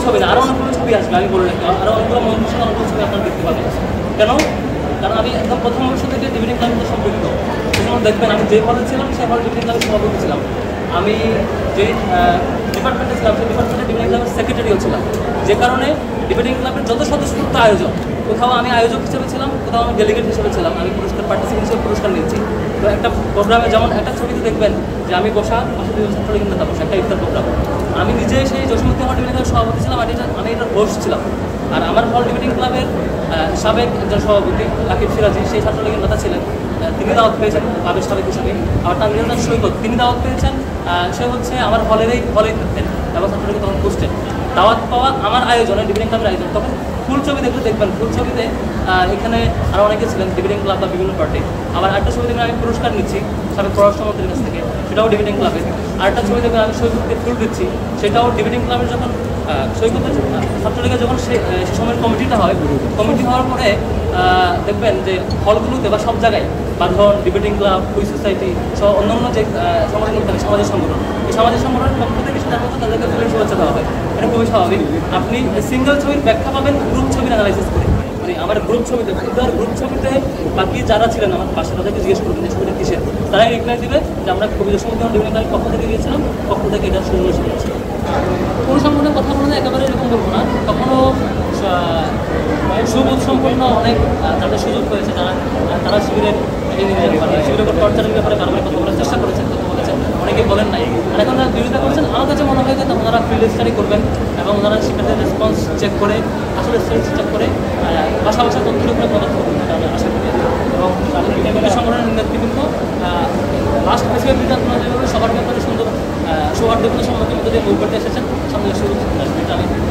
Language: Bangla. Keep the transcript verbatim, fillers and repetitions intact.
ছবি না, আরও অনেকগুলো ছবি আসবে, আমি বলে রাখি, আরও অনেকগুলো মন্দির সাথে অনেকগুলো ছবি আপনারা দেখতে পাবেন। কেন? কারণ আমি একদম প্রথম বর্ষ থেকে ডিবেটিং ক্লাবের সাথে সম্পৃক্ত। যেমন দেখবেন আমি যে হলে ছিলাম সেই হলে ডিবেটিং ক্লাবের সভাপতি ছিলাম, আমি যে ডিপার্টমেন্টে ছিলাম সেই ডিপার্টমেন্টে ডিবেটিং ক্লাবের সেক্রেটারিও ছিলাম। যে কারণে ডিবেটিং ক্লাবের যত সদস্যযুক্ত আয়োজন, কোথাও আমি আয়োজক হিসেবে ছিলাম, কোথাও আমি ডেলিগেট হিসেবে ছিলাম, আমি পুরস্কার পার্টিসিপেন্ট হিসেবে পুরস্কার নিয়েছি। তো একটা প্রোগ্রামে যেমন একটা ছবিতে দেখবেন যে আমি বসা পাশে দুজন ছাত্রলীগের নেতা বসা, একটা ইফতার প্রোগ্রাম, আমি নিজে সেই জসীমউদ্দিন হল ডিবেটিং ক্লাবের সভাপতি ছিলাম, আর এটা আমি এটার হোস্ট ছিলাম। আর আমার হল ডিবেটিং ক্লাবের সাবেক একজন সভাপতি আকিব সিরাজি, সেই ছাত্রলীগের নেতা ছিলেন, তিনি দাওয়াত পেয়েছেন ক্লাবের সাবেক হিসাবে। আবার তার নিজের সৈকত, তিনি দাওয়াত পেয়েছেন, সে হচ্ছে আমার হলেরই হলেই থাকতেন এবং ছাত্রলীগে তখন বুঝতেন। দাওয়াত পাওয়া আমার আয়োজনে ডিবেটিং ক্লাবের আয়োজন, তখন ফুল ছবি দেখলে দেখবেন ফুল ছবিতে এখানে আরও অনেকে ছিলেন ডিবেটিং ক্লাব বা বিভিন্ন পার্টি। আবার একটা ছবি দেখবেন আমি পুরস্কার নিচ্ছি সাবেক পররাষ্ট্রমন্ত্রীর কাছ থেকে, সেটাও ডিবেটিং ক্লাবের। আরেকটা ছবি দেখবেন আমি সৈকতকে ফুল দিচ্ছি, সেটাও ডিবেটিং ক্লাবের। যখন সৈকতের ছাত্রলীগের যখন সে সে সময়ের কমিটিটা হয়, কমিটি হওয়ার পরে দেখবেন যে হলগুলোতে বা সব জায়গায় বাঁধন, ডিবেটিং ক্লাব, কুই সোসাইটি সহ অন্যান্য যে সংগঠন থাকে, সামাজিক সংগঠন, এই সামাজিক সংগঠনের পক্ষ থেকে সেটার মধ্যে তাদেরকে ফুলের শুভেচ্ছা দেওয়া হয়। এটা খুবই স্বাভাবিক। আপনি সিঙ্গেল ছবির ব্যাখ্যা পাবেন গ্রুপ ছবির অ্যানালাইসিস করে। মানে আমার গ্রুপ ছবিতে ফুলদার গ্রুপ ছবিতে বাকি যারা ছিলেন আমার পাশে, তাদেরকে জিজ্ঞেস করবেন যে ছবিটা কিসের, তারাই রিপ্লাই দেবে যে আমরা কবি জসীমউদ্দিন হল ডিবেটিং ক্লাবের পক্ষ থেকে গিয়েছিলাম, পক্ষ থেকে এটা শুরু হয়েছিল। কোনো সংগঠনের কথা বলতে একেবারে এরকম বলবো না, কখনও সুবোধ সম্পন্ন অনেক তাদের সুযোগ হয়েছে, যারা তারা শিবিরের শিবিরের উপর টর্চারের ব্যাপারে বারবার কথা বলার চেষ্টা করেছেন, কথা বলেছেন, অনেকেই বলেন নাই। আর এখন তারা বিরোধিতা করছেন, আমার কাছে মনে হয় যে ওনারা ফিল্ড স্টাডি করবেন এবং ওনারা শিক্ষার্থীদের রেসপন্স চেক করে, আসলে স্টুডেন্টস চেক করে ভাষা ভাষা তথ্যের উপরে পদার্থ করবেন, আমি আশা করি। এবং বিভিন্ন সংগঠনের নেতৃবৃন্দ লাস্ট প্রেসিডেন্ট দিতে আপনারা যেভাবে সবার ব্যাপারে সুন্দর সৌহার্দ্যপূর্ণ সম্মতির মধ্যে দিয়ে বই করতে এসেছেন, সামনে সুযোগ আমি